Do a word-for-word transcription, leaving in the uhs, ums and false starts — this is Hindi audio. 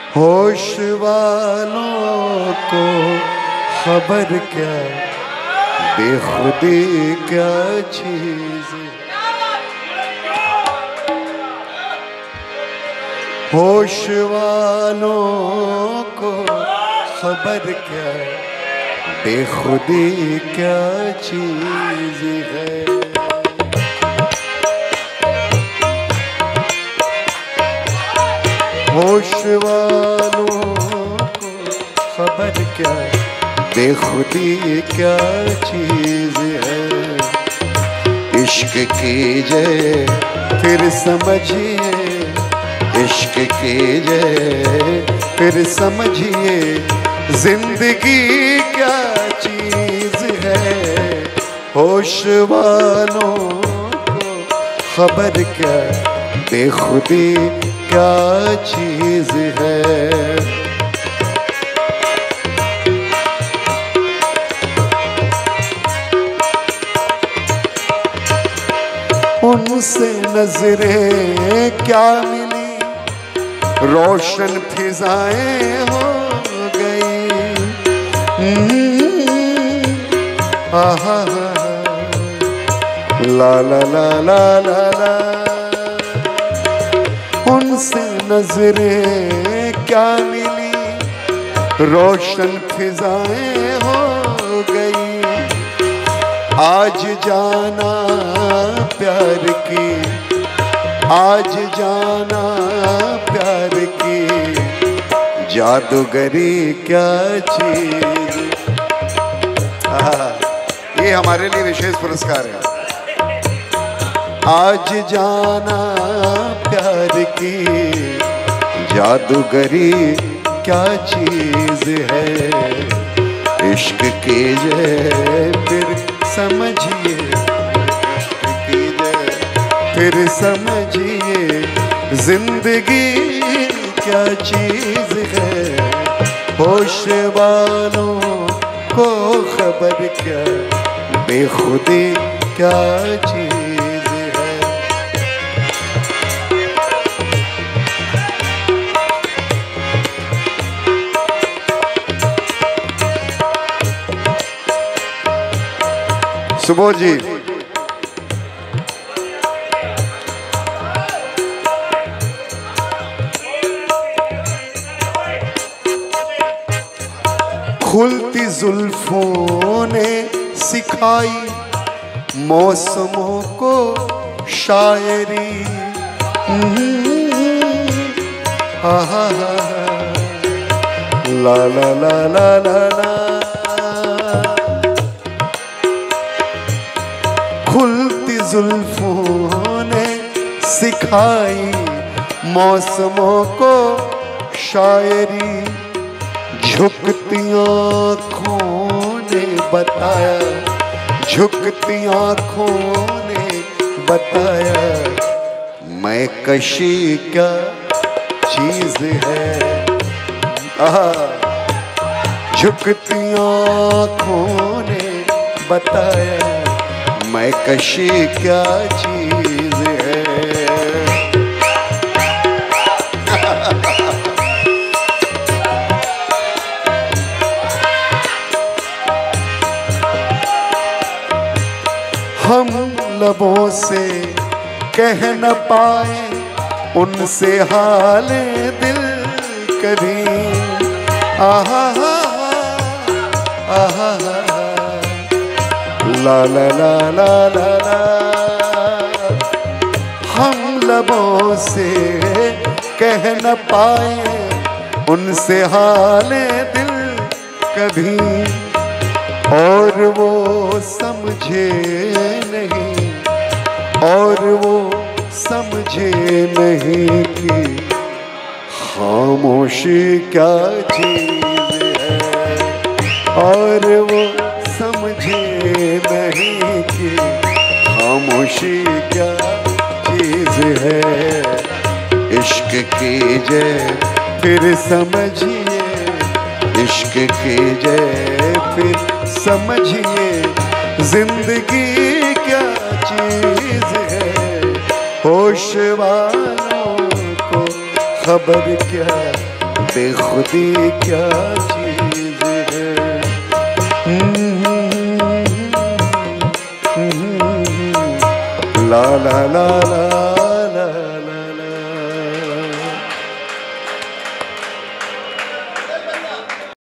होश वालों को खबर क्या, बेखुदी क्या चीज। होश वालों को खबर क्या, बेखुदी क्या चीज है। होश वालों को खबर क्या, बेखुदी क्या चीज है। इश्क कीजिए फिर समझिए, इश्क कीजिए फिर समझिए, जिंदगी क्या चीज है। होश वालों को खबर क्या, बेखुदी क्या चीज है। उनसे नजरें क्या मिली, रोशन फिजाएं हो गई। आहा ला ला ला ला ला ला। उनसे नजरें क्या मिली, रोशन फिजाएं हो गई। आज जाना प्यार की, आज जाना प्यार की, जादूगरी क्या चीज। ये हमारे लिए विशेष पुरस्कार है। आज जाना प्यार की, जादूगरी क्या चीज है। इश्क कीजिए फिर समझिए, इश्क कीजिए फिर समझिए, जिंदगी क्या चीज है। होश वालों को खबर क्या, बेखुदी क्या चीज। सुबोध जी, खुलती जुल्फों ने सिखाई मौसमों को शायरी। आहा ला ला ला ला ला ला। खुलती जुल्फों ने सिखाई मौसमों को शायरी। झुकती आँखों ने बताया, झुकती आँखों ने बताया, मैं कशी क्या चीज है। आहा झुकती आँखों ने बताया, मैं कशी क्या चीज है। हम लबों से कह न पाए उनसे हाले दिल कभी। आहा आहा ला ला ला ला ला ला। हम लबों से कह न पाए उनसे हाले दिल कभी, और वो समझे नहीं, और वो समझे नहीं कि खामोशी क्या चीज है। और वो समझे नहीं कि खामोशी क्या चीज है। इश्क कीजिए फिर समझिए, इश्क कीजिए फिर समझिए, जिंदगी क्या चीज है। होश वालों को खबर क्या, बेखुदी क्या चीज है। ला ला ला ला